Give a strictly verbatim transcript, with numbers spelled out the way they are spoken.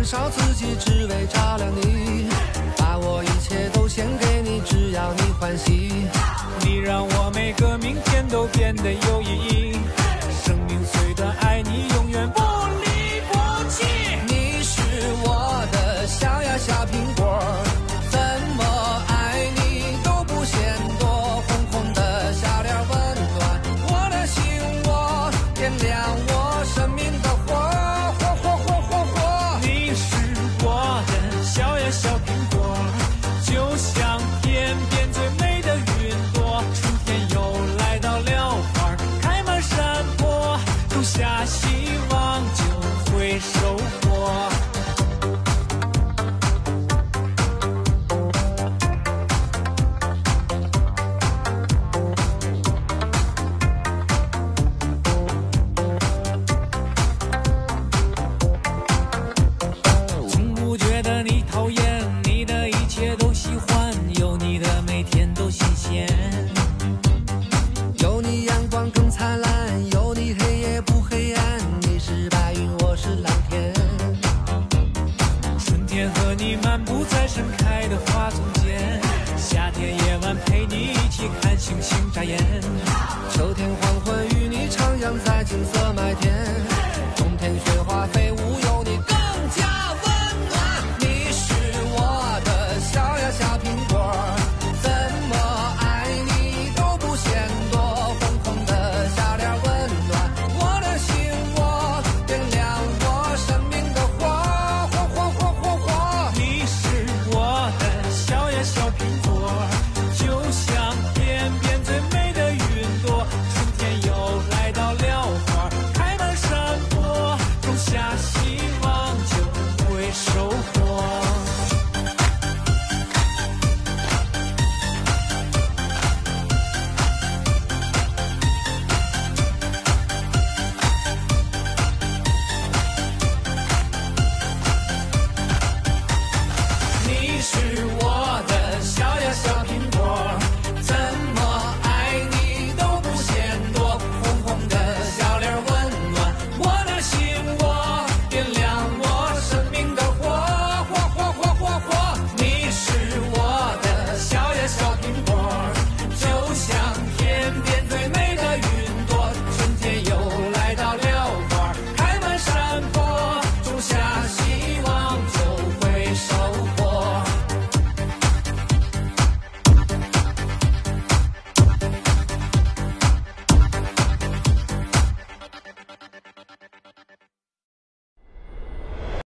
烧自己，只为照亮你。把我一切都献给你，只要你欢喜。 你让我每个明天都变得有意义。生命虽短，爱你永远不离不弃。 你是我的小呀小苹果，怎么爱你都不嫌多。红红的笑脸温暖我的心窝，点亮我生命的火，火火火火火。 你是我的小呀小苹果，就像天边最美的云朵。春天又来到了，花开满山坡，种下希望就会收获。从不觉得你讨厌，你的一切都喜欢，有你的每天都新鲜。 有你阳光更灿烂，有你黑夜不黑暗。你是白云，我是蓝天。 春天和你漫步在盛开的花丛间，夏天夜晚陪你一起看星星眨眼。 秋天黄昏与你徜徉在金色麦田。